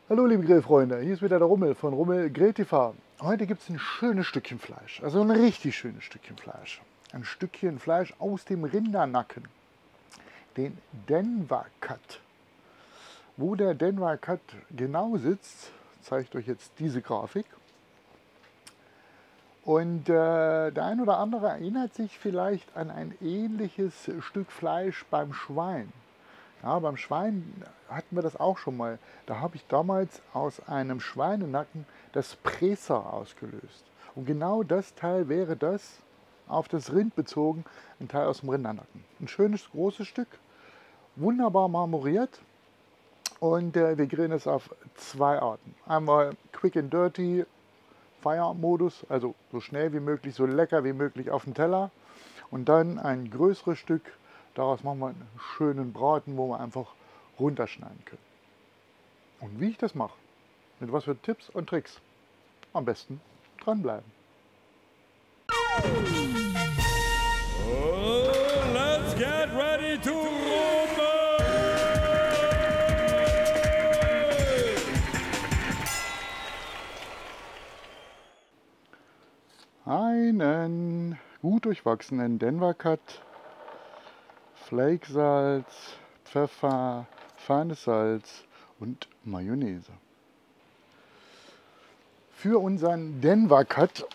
Hallo liebe Grillfreunde, hier ist wieder der Rummel von Rummel Grill TV. Heute gibt es ein schönes Stückchen Fleisch, also ein richtig schönes Stückchen Fleisch. Ein Stückchen Fleisch aus dem Rindernacken, den Denver Cut. Wo der Denver Cut genau sitzt, zeige ich euch jetzt diese Grafik. Und der ein oder andere erinnert sich vielleicht an ein ähnliches Stück Fleisch beim Schwein. Ja, beim Schwein hatten wir das auch schon mal. Da habe ich damals aus einem Schweinenacken das Presa ausgelöst. Und genau das Teil wäre das, auf das Rind bezogen, ein Teil aus dem Rindernacken. Ein schönes, großes Stück, wunderbar marmoriert. Und wir grillen es auf zwei Arten. Einmal Quick and Dirty, Feierabendmodus, also so schnell wie möglich, so lecker wie möglich auf den Teller. Und dann ein größeres Stück, daraus machen wir einen schönen Braten, wo wir einfach runterschneiden können. Und wie ich das mache, mit was für Tipps und Tricks, am besten dranbleiben. Oh, let's get ready to rumble! Einen gut durchwachsenen Denver Cut, Flakesalz, Pfeffer, feines Salz und Mayonnaise. Für unseren Denver Cut,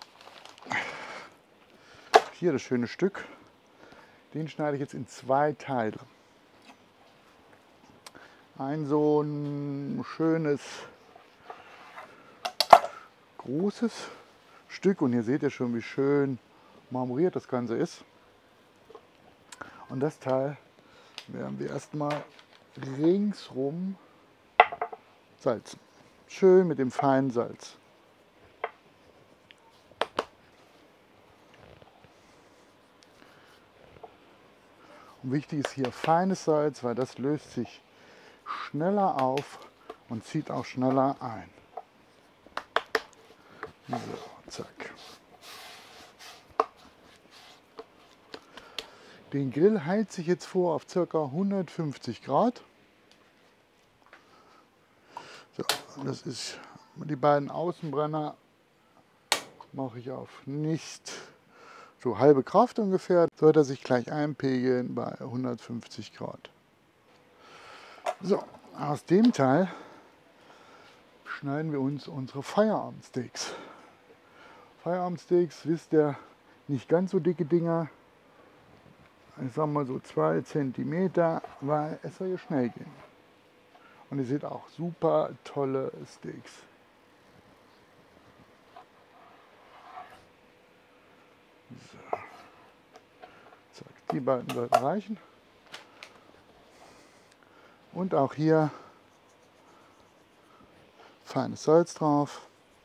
hier das schöne Stück, den schneide ich jetzt in zwei Teile. Ein so ein schönes, großes Stück, und hier seht ihr schon, wie schön marmoriert das Ganze ist. Und das Teil werden wir erstmal ringsrum salzen. Schön mit dem feinen Salz. Und wichtig ist hier feines Salz, weil das löst sich schneller auf und zieht auch schneller ein. So, zack. Den Grill heize ich jetzt vor auf ca. 150 Grad. So, das ist die beiden Außenbrenner, mache ich auf nicht so halbe Kraft ungefähr, sollte er sich gleich einpegeln bei 150 Grad. So, aus dem Teil schneiden wir uns unsere Feierabendsteaks. Feierabendsteaks, wisst ihr, nicht ganz so dicke Dinger, ich sag mal so 2 cm, weil es soll ja schnell gehen. Und ihr seht auch super tolle Steaks. So. Zack, die beiden sollten reichen. Und auch hier feines Salz drauf.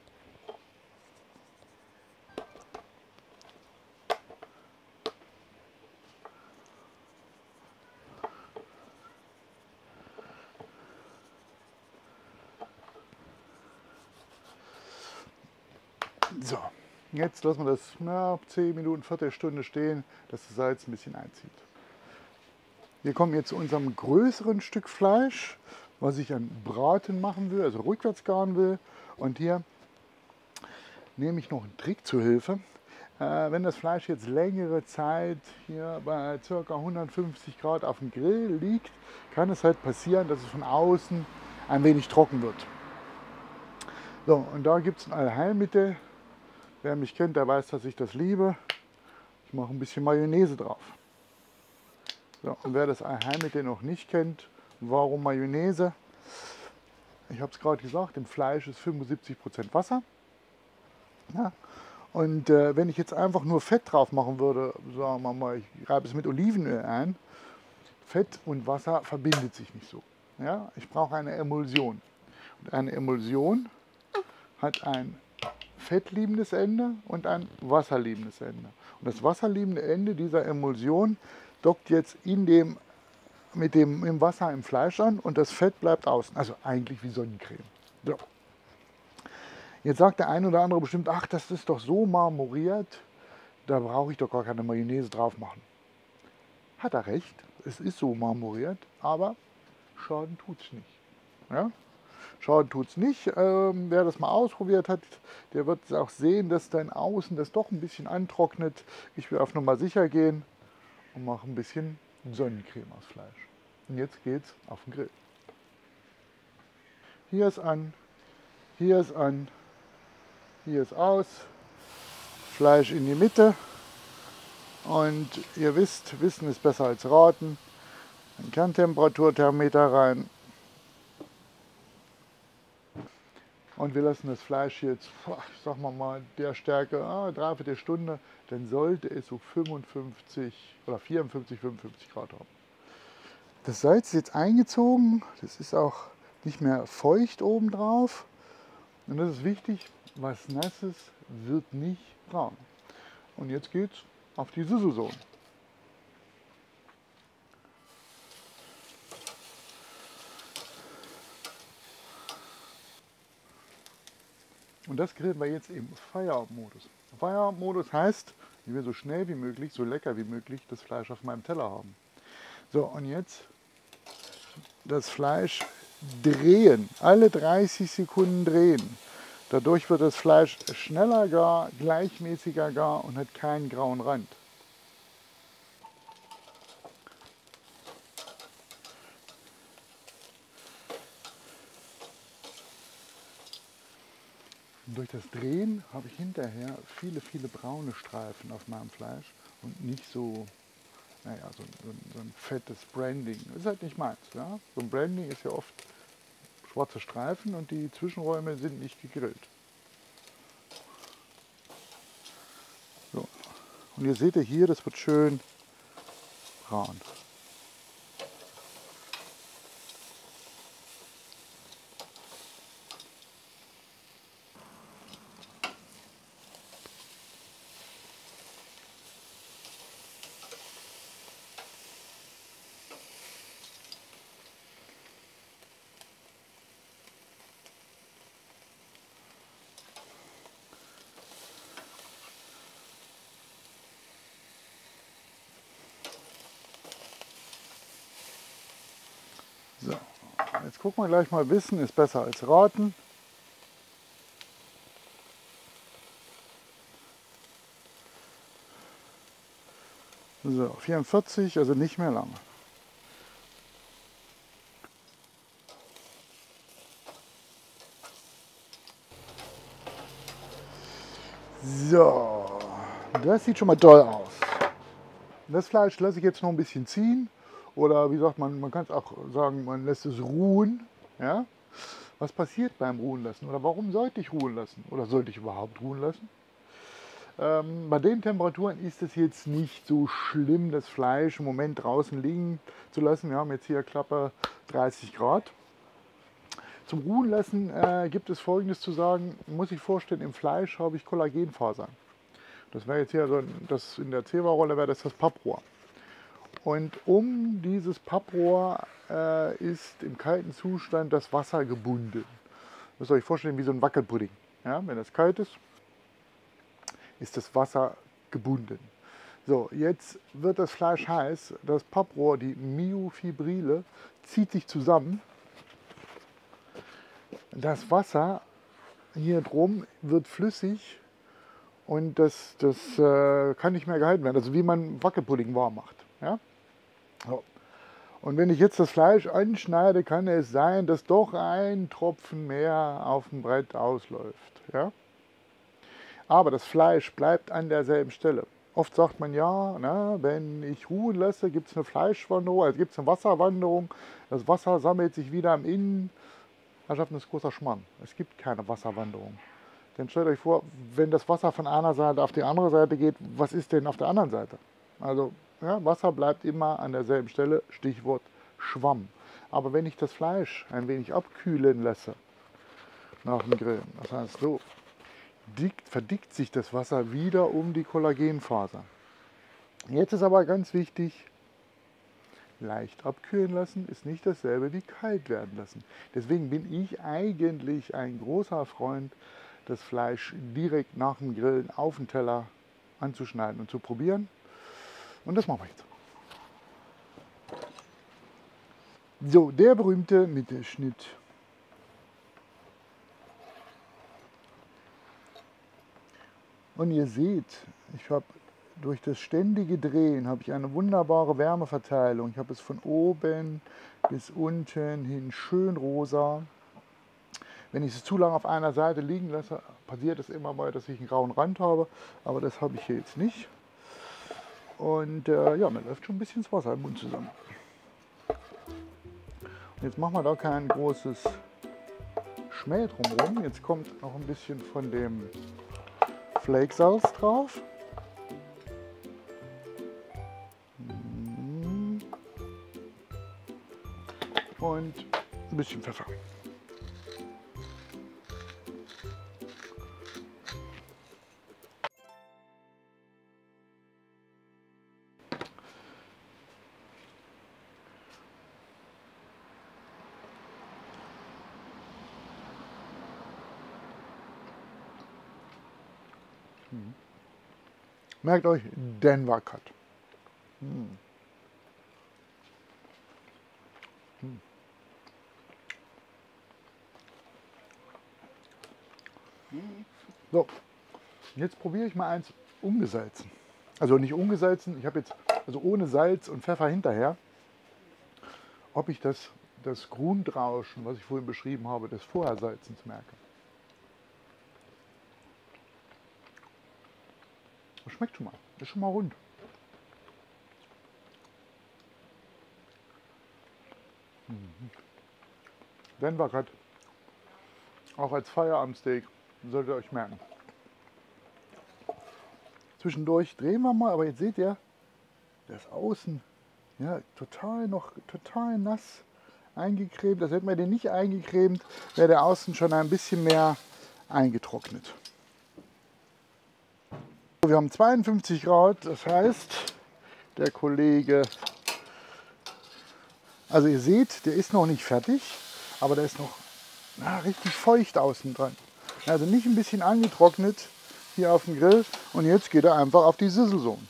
So, jetzt lassen wir das 10 Minuten, Viertelstunde stehen, dass das Salz ein bisschen einzieht. Wir kommen jetzt zu unserem größeren Stück Fleisch, was ich an Braten machen will, also rückwärts garen will. Und hier nehme ich noch einen Trick zur Hilfe. Wenn das Fleisch jetzt längere Zeit hier bei ca. 150 Grad auf dem Grill liegt, kann es halt passieren, dass es von außen ein wenig trocken wird. So, und da gibt es ein Allheilmittel. Wer mich kennt, der weiß, dass ich das liebe. Ich mache ein bisschen Mayonnaise drauf. So, und wer das Allheilmittel noch nicht kennt, warum Mayonnaise? Ich habe es gerade gesagt, im Fleisch ist 75% Wasser. Ja. Und wenn ich jetzt einfach nur Fett drauf machen würde, sagen wir mal, ich reibe es mit Olivenöl ein, Fett und Wasser verbindet sich nicht so. Ja? Ich brauche eine Emulsion. Und eine Emulsion hat ein fettliebendes Ende und ein wasserliebendes Ende. Und das wasserliebende Ende dieser Emulsion dockt jetzt im Wasser im Fleisch an und das Fett bleibt außen. Also eigentlich wie Sonnencreme. So. Jetzt sagt der eine oder andere bestimmt, ach, das ist doch so marmoriert, da brauche ich doch gar keine Mayonnaise drauf machen. Hat er recht, es ist so marmoriert, aber Schaden tut es nicht. Ja? Schaden tut es nicht. Wer das mal ausprobiert hat, der wird auch sehen, dass dann außen das doch ein bisschen antrocknet. Ich will auf Nummer sicher gehen und mache ein bisschen Sonnencreme aus Fleisch. Und jetzt geht's auf den Grill. Hier ist an, hier ist an, hier ist aus. Fleisch in die Mitte. Und ihr wisst, Wissen ist besser als Raten. Ein Kerntemperaturthermometer rein. Und wir lassen das Fleisch jetzt, ich sag mal der Stärke, dreiviertel Stunde, dann sollte es so 55 oder 54, 55 Grad haben. Das Salz ist jetzt eingezogen, das ist auch nicht mehr feucht obendrauf. Und das ist wichtig, was Nasses wird nicht braun. Und jetzt geht's auf die Suzusohn. Und das grillen wir jetzt im Feierabendmodus. Feierabendmodus heißt, ich will so schnell wie möglich, so lecker wie möglich das Fleisch auf meinem Teller haben. So, und jetzt das Fleisch drehen, alle 30 Sekunden drehen. Dadurch wird das Fleisch schneller gar, gleichmäßiger gar und hat keinen grauen Rand. Und durch das Drehen habe ich hinterher viele, viele braune Streifen auf meinem Fleisch und nicht so, naja, so ein fettes Branding. Das ist halt nicht meins. Ja? So ein Branding ist ja oft schwarze Streifen und die Zwischenräume sind nicht gegrillt. So. Und ihr seht ja hier, das wird schön braun. So, jetzt gucken wir gleich mal, Wissen ist besser als Raten. So, 44, also nicht mehr lange. So, das sieht schon mal toll aus. Das Fleisch lasse ich jetzt noch ein bisschen ziehen. Oder wie sagt man, man kann es auch sagen, man lässt es ruhen. Ja? Was passiert beim Ruhen lassen? Oder warum sollte ich ruhen lassen? Oder sollte ich überhaupt ruhen lassen? Bei den Temperaturen ist es jetzt nicht so schlimm, das Fleisch im Moment draußen liegen zu lassen. Wir haben jetzt hier Klappe 30 Grad. Zum Ruhen lassen gibt es Folgendes zu sagen. Man muss sich vorstellen, im Fleisch habe ich Kollagenfasern. Das wäre jetzt hier so, das in der Zewa-Rolle wäre das Papprohr. Und um dieses Papprohr ist im kalten Zustand das Wasser gebunden. Das müsst ihr euch vorstellen wie so ein Wackelpudding. Ja, wenn das kalt ist das Wasser gebunden. So, jetzt wird das Fleisch heiß, das Papprohr, die Myofibrile, zieht sich zusammen. Das Wasser hier drum wird flüssig und das kann nicht mehr gehalten werden. Also wie man Wackelpudding warm macht. Ja? So. Und wenn ich jetzt das Fleisch anschneide, kann es sein, dass doch ein Tropfen mehr auf dem Brett ausläuft. Ja? Aber das Fleisch bleibt an derselben Stelle. Oft sagt man ja, wenn ich ruhen lasse, gibt es eine Fleischwanderung, also gibt es eine Wasserwanderung. Das Wasser sammelt sich wieder am Innen. Herrschaften, das ist großer Schmarrn. Es gibt keine Wasserwanderung. Denn stellt euch vor, wenn das Wasser von einer Seite auf die andere Seite geht, was ist denn auf der anderen Seite? Also ja, Wasser bleibt immer an derselben Stelle, Stichwort Schwamm. Aber wenn ich das Fleisch ein wenig abkühlen lasse nach dem Grillen, das heißt so, verdickt sich das Wasser wieder um die Kollagenfaser. Jetzt ist aber ganz wichtig, leicht abkühlen lassen ist nicht dasselbe wie kalt werden lassen. Deswegen bin ich eigentlich ein großer Freund, das Fleisch direkt nach dem Grillen auf den Teller anzuschneiden und zu probieren. Und das machen wir jetzt. So, der berühmte Mittelschnitt. Und ihr seht, ich habe durch das ständige Drehen habe ich eine wunderbare Wärmeverteilung. Ich habe es von oben bis unten hin schön rosa. Wenn ich es zu lange auf einer Seite liegen lasse, passiert es immer mal, dass ich einen grauen Rand habe. Aber das habe ich hier jetzt nicht. Und ja, mir läuft schon ein bisschen das Wasser im Mund zusammen. Und jetzt machen wir da kein großes Schmäh drumherum. Jetzt kommt noch ein bisschen von dem Flakesalz drauf. Und ein bisschen Pfeffer. Merkt euch, Denver Cut. So, jetzt probiere ich mal eins ungesalzen. Also nicht ungesalzen, ich habe jetzt also ohne Salz und Pfeffer hinterher. Ob ich das Grundrauschen, was ich vorhin beschrieben habe, des Vorhersalzens merke. Das schmeckt schon mal, ist schon mal rund. Denver Cut, auch als Feierabendsteak, solltet ihr euch merken. Zwischendurch drehen wir mal, aber jetzt seht ihr, das Außen ja, total nass eingecremt. Das hätten wir den nicht eingecremt, wäre der Außen schon ein bisschen mehr eingetrocknet. Wir haben 52 Grad, das heißt, der Kollege, also ihr seht, der ist noch nicht fertig, aber der ist noch richtig feucht außen dran. Also nicht ein bisschen angetrocknet hier auf dem Grill und jetzt geht er einfach auf die Sizzle-Zone.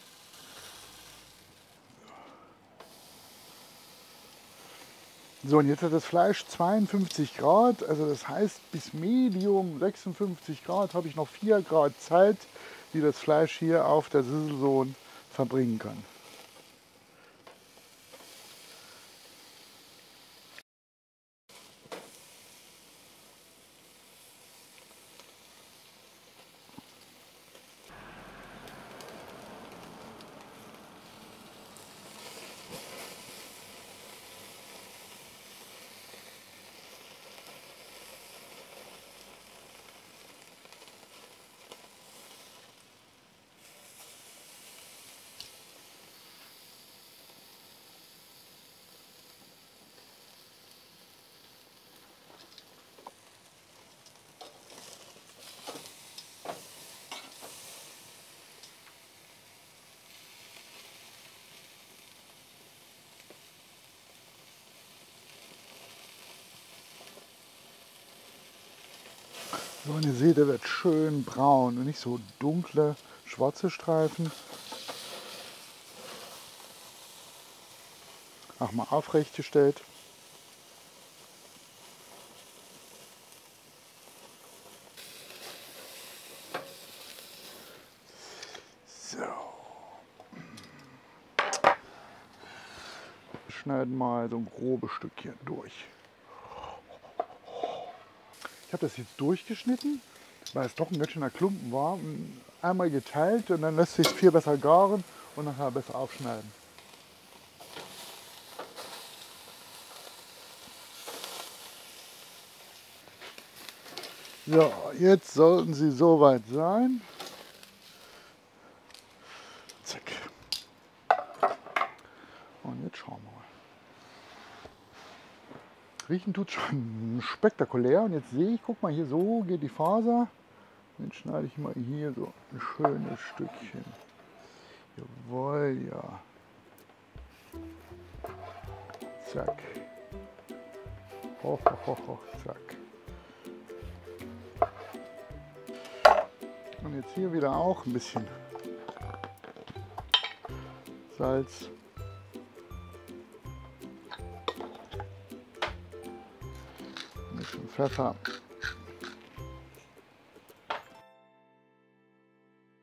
So, und jetzt hat das Fleisch 52 Grad, also das heißt bis Medium 56 Grad habe ich noch 4 Grad Zeit, die das Fleisch hier auf der Sizzle-Zone verbringen kann. So, und ihr seht, der wird schön braun und nicht so dunkle, schwarze Streifen. Auch mal aufrecht gestellt. So. Schneiden mal so ein grobes Stückchen durch. Ich habe das jetzt durchgeschnitten, weil es doch ein ganz schöner Klumpen war. Einmal geteilt und dann lässt sich es viel besser garen und nachher besser aufschneiden. So, jetzt sollten sie soweit sein. Zack. Und jetzt schauen wir mal. Riechen tut schon spektakulär. Und jetzt sehe ich, guck mal hier, so geht die Faser. Jetzt schneide ich mal hier so ein schönes Stückchen. Jawohl, ja. Zack. Hoch, hoch, hoch, hoch, zack. Und jetzt hier wieder auch ein bisschen Salz. Ein bisschen Pfeffer.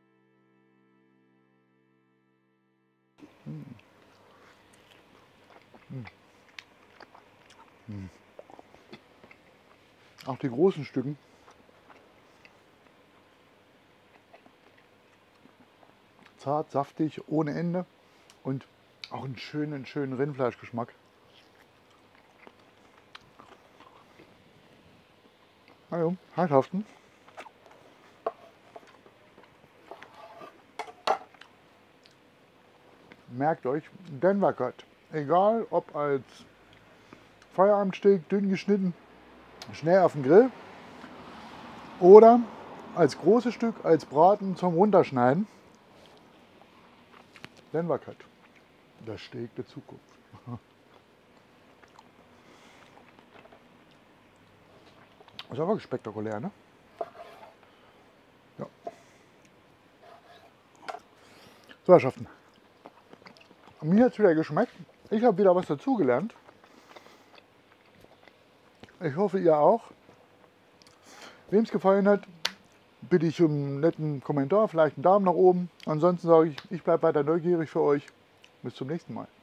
Auch die großen Stücken. Zart, saftig, ohne Ende und auch einen schönen Rindfleischgeschmack. Also, Herrschaften. Merkt euch, Denver Cut. Egal ob als Feierabendsteak, dünn geschnitten, schnell auf den Grill oder als großes Stück, als Braten zum Runterschneiden. Denver Cut. Das Steak der Zukunft. Ist aber spektakulär, ne? Ja. So, Herrschaften. Mir hat es wieder geschmeckt. Ich habe wieder was dazugelernt. Ich hoffe, ihr auch. Wem es gefallen hat, bitte ich um einen netten Kommentar, vielleicht einen Daumen nach oben. Ansonsten sage ich, ich bleibe weiter neugierig für euch. Bis zum nächsten Mal.